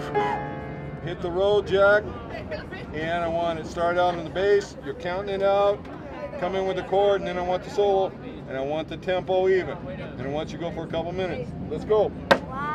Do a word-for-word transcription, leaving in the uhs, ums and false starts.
Hit the road, Jack. And I want it start out on the bass. You're counting it out. Come in with the chord, and then I want the solo. And I want the tempo even. And I want you to go for a couple minutes. Let's go. Wow.